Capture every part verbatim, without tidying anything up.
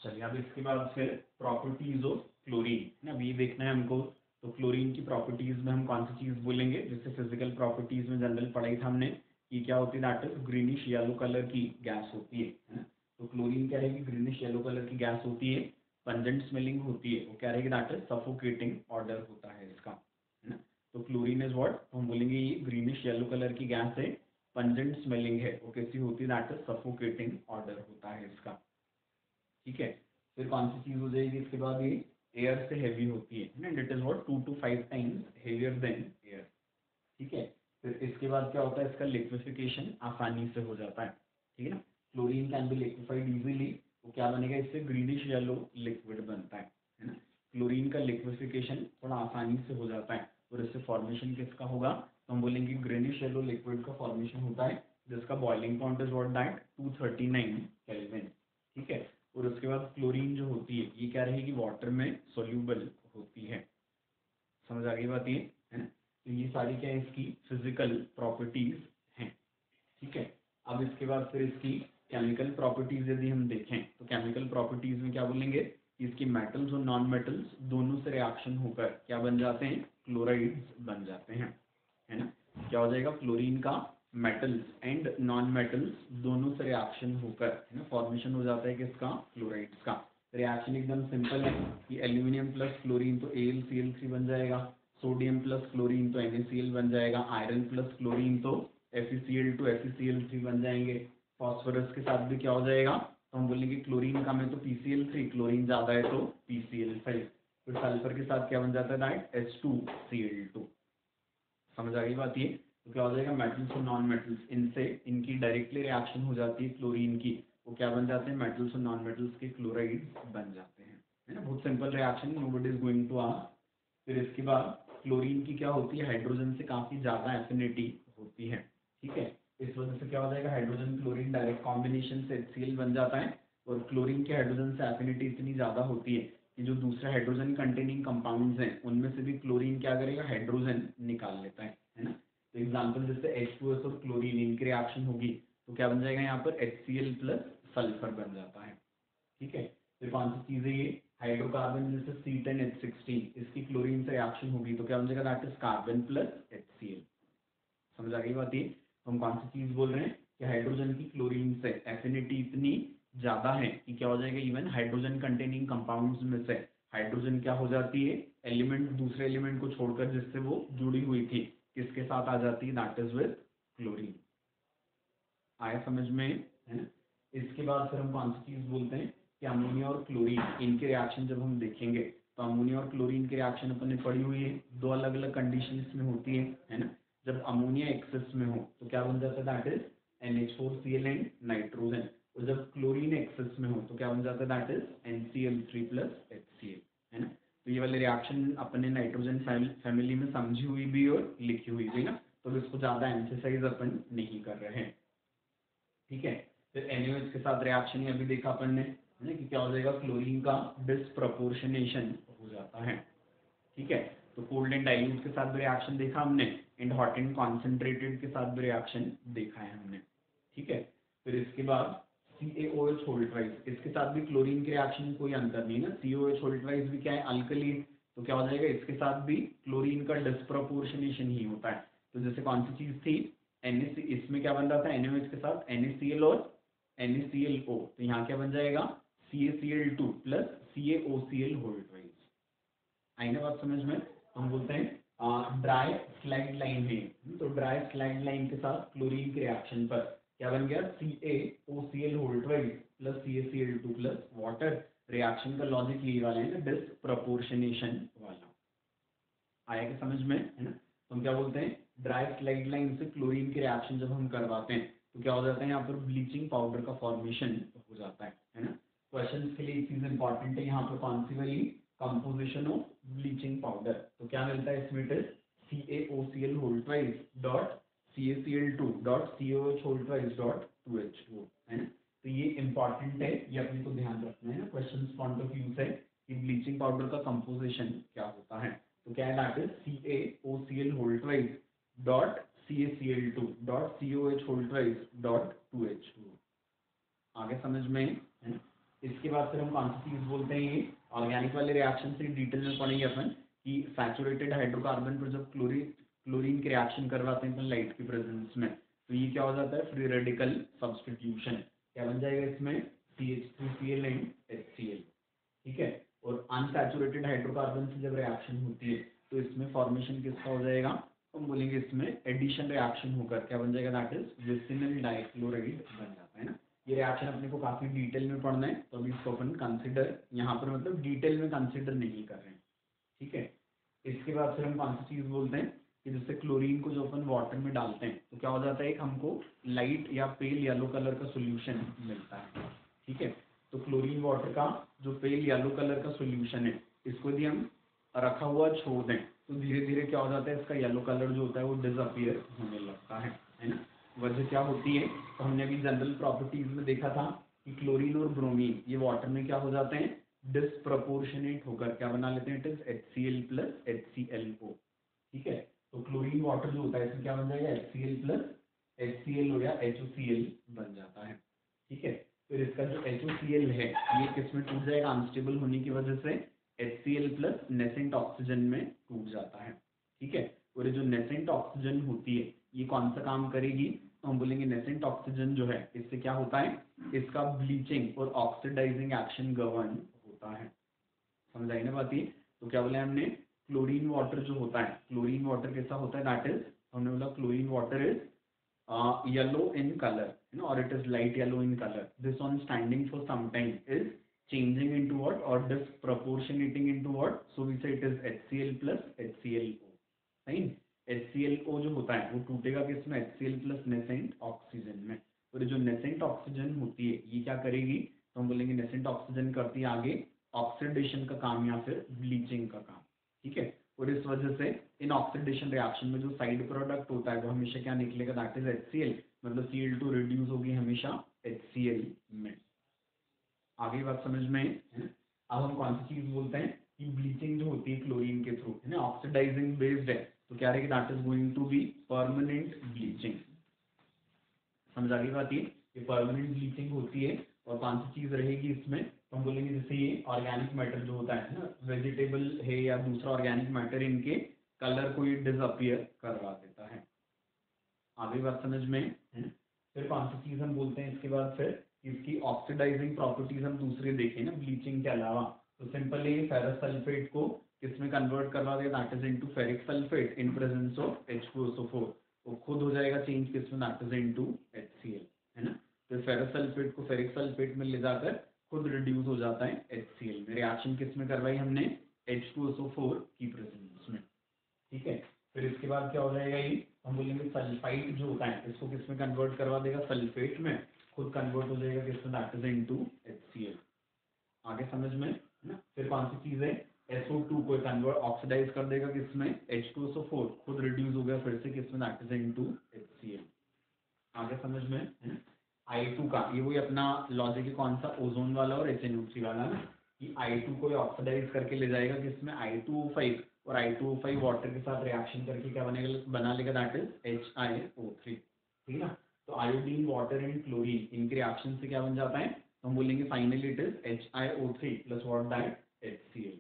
चलिए अब इसके बाद फिर प्रॉपर्टीज ऑफ क्लोरीन ना, अभी देखना है हमको। तो क्लोरीन की प्रॉपर्टीज में हम कौन सी चीज बोलेंगे, जैसे फिजिकल प्रॉपर्टीज में जनरल पढ़ाई था हमने कि क्या होती है, that is greenish yellow colour की गैस होती है है ना। तो क्लोरीन क्या रहेगी, ग्रीनिश येलो कलर की गैस होती है, पंजेंट स्मेलिंग होती है, वो क्या रहेगी, दैट इज सफोकेटिंग ऑर्डर होता है इसका, है ना। तो क्लोरीन इज व्हाट, हम बोलेंगे ये ग्रीनिश येलो कलर की गैस है, पंजेंट स्मेलिंग है, वो कैसी होती है, दैट इज सफोकेटिंग ऑर्डर होता है इसका। ठीक है। फिर कौन सी चीज हो जाएगी इसके बाद, ये एयर से हैवी होती है ना, it is what two two five times heavier than air. ठीक है। फिर इसके बाद क्या होता है, इसका लिक्विफिकेशन आसानी से हो जाता है। ठीक है ना। Chlorine can be liquefied easily, तो क्या बनेगा, इससे ग्रीनिश येलो लिक्विड बनता है है ना। क्लोरीन का लिक्विफिकेशन थोड़ा आसानी से हो जाता है, और इससे फॉर्मेशन किसका होगा, तो हम बोलेंगे ग्रीनिश येलो लिक्विड का फॉर्मेशन होता है, जिसका boiling point is what that two thirty nine kelvin. ठीक है। और उसके बाद क्लोरीन जो होती है ये क्या रहेगी, वाटर में सोल्यूबल होती है। समझ आ गई बात ये, है ना। तो ये सारी क्या है, इसकी फिजिकल प्रॉपर्टीज हैं। ठीक है। अब इसके बाद फिर इसकी केमिकल प्रॉपर्टीज यदि हम देखें, तो केमिकल प्रॉपर्टीज में क्या बोलेंगे, इसकी मेटल्स और नॉन मेटल्स दोनों से रिएक्शन होकर क्या बन जाते हैं, क्लोराइड्स बन जाते हैं, है ना। क्या हो जाएगा, क्लोरीन का मेटल्स एंड नॉन मेटल्स दोनों से रिएक्शन होकर, है ना, फॉर्मेशन हो जाता है किसका, क्लोराइड्स का। रिएक्शन एकदम सिंपल है कि एल्यूमिनियम प्लस क्लोरीन तो A L C L three बन जाएगा, सोडियम प्लस क्लोरीन तो एन ए सी एल बन जाएगा, आयरन प्लस क्लोरीन तो F E C L two F E C L three बन जाएंगे। फॉस्फोरस के साथ भी क्या हो जाएगा, तो हम बोलेंगे क्लोरीन कम है तो P C L three, chlorine ज्यादा है तो पी सी एल फाइव। फिर सल्फर के साथ क्या बन जाता है, that H two C L two. समझ आ गई बात ये। तो क्या हो जाएगा, मेटल्स और नॉन मेटल्स, इनसे इनकी डायरेक्टली रिएक्शन हो जाती है क्लोरीन की, वो क्या बन जाते हैं, मेटल्स और नॉन मेटल्स के क्लोराइड बन जाते हैं, है ना। बहुत simple reaction, nobody is going to ask. फिर इसके बाद क्लोरीन की क्या होती है, हाइड्रोजन से काफी ज्यादा एफिनिटी होती है। ठीक है। इस वजह से क्या हो जाएगा, हाइड्रोजन क्लोरीन डायरेक्ट कॉम्बिनेशन से एच सी एल बन जाता है, और क्लोरीन की हाइड्रोजन से एफिनिटी इतनी ज्यादा होती है कि जो दूसरे हाइड्रोजन कंटेनिंग कंपाउंड्स हैं उनमें से भी क्लोरीन क्या करेगा, हाइड्रोजन निकाल लेता है है ना। तो एग्जाम्पल जैसे एच टू एस और क्लोरीन इनकी रिएक्शन होगी, तो क्या बन जाएगा, यहाँ पर H C L plus sulphur बन जाता है। ठीक है। फिर कौन सी चीज है ये, हाइड्रोकार्बन जैसे सी टेन एच सिक्सटीन, इसकी क्लोरीन से रिएक्शन होगी तो क्या बन जाएगा, that is carbon plus H C L. समझ आ गई बात ये। तो हम कौन सी चीज बोल रहे हैं कि हाइड्रोजन की क्लोरीन से एफिनिटी इतनी ज्यादा है कि क्या हो जाएगा, इवन हाइड्रोजन कंटेनिंग कंपाउंड्स में से हाइड्रोजन क्या हो जाती है, एलिमेंट दूसरे एलिमेंट को छोड़कर जिससे वो जुड़ी हुई थी, किसके साथ आ जाती है, दैट इज विद क्लोरीन। आया समझ में, है ना। इसके बाद फिर हम कौन सी चीज बोलते हैं कि अमोनिया और क्लोरीन, इनके रिएक्शन जब हम देखेंगे, तो अमोनिया और क्लोरीन की रिएक्शन अपन ने पढ़ी हुई है, दो अलग अलग कंडीशंस में होती है है ना। जब अमोनिया एक्सेस में हो तो क्या बन जाता है, that is N H four C L and nitrogen. और जब क्लोरीन एक्सेस में हो तो क्या बन जाता है, that is N C L three plus H C L, है ना। तो ये वाले रिएक्शन अपने नाइट्रोजन फैमिली में समझी हुई भी और लिखी हुई भी ना, तो इसको ज्यादा एम्फेसाइज अपन नहीं कर रहे हैं। ठीक है। फिर एन ए ओ एच के साथ रिएक्शन ही अभी देखा अपन ने, है ना, कि क्या हो जाएगा, क्लोरीन का डिसप्रपोर्शनेशन हो जाता है। ठीक है। तो कोल्ड एंड डाइल्यूट के साथ भी रिएक्शन देखा हमने, एंड हॉट एंड कॉन्सेंट्रेटेड के साथ भी रिएक्शन देखा है हमने। ठीक है। फिर इसके बाद सी ए ओ एच होल्ट्राइज, इसके साथ भी क्लोरीन के रिएक्शन में कोई अंतर नहीं है ना, सी ओ एच होल्ट्राइज भी क्या है, अल्कली, तो क्या हो जाएगा, इसके साथ भी क्लोरीन का डिसप्रपोर्शनेशन ही होता है। तो जैसे कौन सी चीज थी, एन इसमें क्या बन रहा था, एन ए ओ एच के साथ एन ए सी एल और N A C L O, तो यहाँ क्या बन जाएगा, C A C L two plus C A O C L होल्ट्राइज। आई ना बात समझ में। हम बोलते हैं ड्राई स्लाइड लाइन में, तो ड्राई स्लाइड लाइन के साथ क्लोरीन के रिएक्शन पर क्या बन गया, C A O C L होल्ट्राइड plus C A C L two plus water. Reaction का लॉजिक यही वाला है ना, डिसप्रपोर्शनेशन वाला। आया कि समझ में, है ना। तो हम क्या बोलते हैं, ड्राई स्लाइड लाइन से क्लोरीन के रिएक्शन जब हम करवाते हैं तो क्या हो जाता है, यहाँ पर ब्लीचिंग पाउडर का फॉर्मेशन हो जाता है है ना। क्वेश्चन के लिए एक चीज इंपॉर्टेंट है यहाँ पर, कौन सी वाली, कंपोजिशन ऑफ ब्लीचिंग पाउडर। तो क्या मिलता है इसमें, C A O C L whole twice dot C A C L two dot C O H whole twice dot two H two, है ना। तो ये इंपॉर्टेंट है, ये अपने को ध्यान रखना है ना, क्वेश्चन पॉइंट ऑफ व्यू से कि ब्लीचिंग पाउडर का कंपोजिशन क्या होता है। तो क्या है, that is C A O C L whole twice dot C A C L two dot C O H whole twice dot two H two. आगे समझ में, है ना। इसके बाद फिर हम कौन सी चीज बोलते हैं, ये ऑर्गेनिक वाले रिएक्शन से डिटेल में पढ़ेंगे अपन कि सैचुरेटेड हाइड्रोकार्बन पर जब क्लोरीन क्लोरीन की रिएक्शन करवाते हैं अपन लाइट की प्रेजेंस में, तो ये क्या हो जाता है, फ्री रेडिकल सब्स्टिट्यूशन। क्या बन जाएगा इसमें, C H three C L and H C L. ठीक है, और अनसैचुरेटेड हाइड्रोकार्बन से जब रिएक्शन होती है तो इसमें फॉर्मेशन किसका हो जाएगा, हम बोलेंगे इसमें एडिशन रिएक्शन होकर क्या बन जाएगा, दैट इज विसिनल डाइक्लोराइड बन जाता है ना। ये रिएक्शन अपने को काफी डिटेल में पढ़ना है, तो अभी इसको अपन कंसिडर यहाँ पर मतलब डिटेल में कंसिडर नहीं कर रहे हैं। ठीक है, इसके बाद फिर हम कौन सी चीज बोलते हैं कि जैसे क्लोरीन को जो अपन वाटर में डालते हैं तो क्या हो जाता है, एक हमको लाइट या पेल येलो कलर का सोल्यूशन मिलता है। ठीक है, तो क्लोरीन वाटर का जो पेल येलो कलर का सोल्यूशन है, इसको यदि हम रखा हुआ छोड़ दें तो धीरे धीरे क्या हो जाता है, इसका येलो कलर जो होता है वो डिसअपियर होने लगता है है ना। वजह क्या होती है, तो हमने अभी जनरल प्रॉपर्टीज में देखा था कि क्लोरीन और ब्रोमीन ये वाटर में क्या हो जाते हैं, डिसप्रपोर्शनेट होकर क्या बना लेते हैं, it is H C L plus H C L O. ठीक है, तो क्लोरीन वाटर जो होता है इसमें क्या बन जाएगा, H C L plus H C L हो या एच ओ सी एल बन जाता है। ठीक है, फिर इसका जो एच ओ सी एल है ये किसमें टूट जाएगा, अनस्टेबल होने की वजह से H C L plus nascent oxygen में टूट जाता है। ठीक है, और ये जो नेसेंट ऑक्सीजन होती है ये कौन सा काम करेगी, तो हम बोलेंगे नेसेंट ऑक्सीजन जो है इससे क्या होता है, इसका ब्लीचिंग और ऑक्सीडाइजिंग एक्शन गवर्न होता है। समझ आई ना बात ये। तो क्या बोले हमने, क्लोरीन वाटर जो होता है, क्लोरीन वाटर कैसा होता है, दैट इज हमने बोला chlorine water is yellow in colour you know or it is light yellow in color. This on standing for some time is changing into what or disproportionating into what, so we say it is H C l plus H C l O. Fine, H C l O जो होता है वो टूटेगा किसमें, H C l plus nascent oxygen में। और जो nascent oxygen होती है ये क्या करेगी, तो हम बोलेंगे नेसेंट ऑक्सीजन करती है आगे ऑक्सीडेशन का काम या फिर ब्लीचिंग का काम। ठीक है, और इस वजह से इन ऑक्सीडेशन रिएक्शन में जो साइड प्रोडक्ट होता है वो हमेशा क्या निकलेगा, that is H C L, मतलब सी एल टू रिड्यूस होगी हमेशा एच सी एल में। आगे बात समझ में है। अब हम कौन सी चीज बोलते हैं कि ब्लीचिंग जो होती है क्लोरीन के थ्रू है ना, ऑक्सीडाइजिंग बेस्ड है, तो क्या रहेगी, that is going to be permanent bleaching. समझ आ गई बात ये, ये परमानेंट ब्लीचिंग होती है। और कौन सी चीज रहेगी इसमें, तो हम बोलेंगे जैसे ये ऑर्गेनिक मैटर जो होता है ना, वेजिटेबल है या दूसरा ऑर्गेनिक मैटर, इनके कलर को ये डिसअपियर करवा देता है। आगे बात समझ में है। फिर कौन सी चीज हम बोलते हैं इसके बाद, फिर इसकी ऑक्सीडाइजिंग प्रॉपर्टीज हम दूसरे देखें ना ब्लीचिंग के अलावा, तो सिंपली फेरस सल्फेट को किसमें कन्वर्ट करवा देगा, that is into ferric sulphate in presence of H two S O four. वो खुद हो जाएगा चेंज किसमें, that is into H C L है ना। तो फेरस सल्फेट को फेरिक सल्फेट में ले जाकर खुद रिड्यूस हो जाता है एच सी एल में। रिएक्शन किसमें करवाई हमने, H two S O four की प्रेजेंस में। ठीक है, फिर इसके बाद क्या हो जाएगा, ये हम बोलेंगे सल्फाइड जो होता है इसको किसमें कन्वर्ट करवा देगा, सल्फेट में, खुद कन्वर्ट हो जाएगा किसमें, that is into H C L. आगे समझ में है ना। फिर कौन सी चीज है, एस ओ टू को कन्वर्ट ऑक्सीडाइज कर देगा किसमें, H two S O four, खुद रिड्यूस हो गया फिर से किसमें, that is into H C L. आगे समझ में है ना। आई टू का ये वही अपना लॉजिक है, कौन सा, ओजोन वाला और एच एन ओ थ्री वाला ना, कि आई टू को ऑक्सीडाइज करके ले जाएगा किसमें, आई टू ओ फाइव, और I two O five water के साथ रिएक्शन करके क्या बनेगा, बना लेगा, that is H I O three. ठीक है ना। तो आयोडीन वाटर एंड क्लोरीन इनके रिएक्शन से क्या बन जाता है, तो हम बोलेंगे finally it is H I O three plus what, that H C L.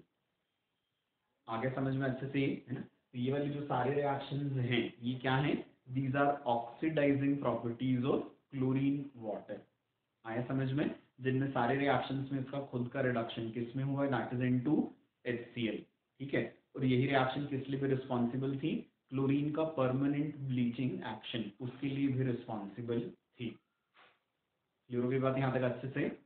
आगे समझ में अच्छे से है ना। तो ये वाली जो सारे रिएक्शंस हैं ये क्या हैं, these are oxidising properties of chlorine water. आया समझ में, जिनमें सारे रिएक्शंस में इसका खुद का रिडक्शन किसमें हुआ है, that is into H C L. ठीक है, और यही रिएक्शन किस लिए भी रिस्पॉन्सिबल थी, क्लोरीन का परमानेंट ब्लीचिंग एक्शन, उसके लिए भी रिस्पॉन्सिबल थी। क्लियर हो गई बात यहाँ तक अच्छे से।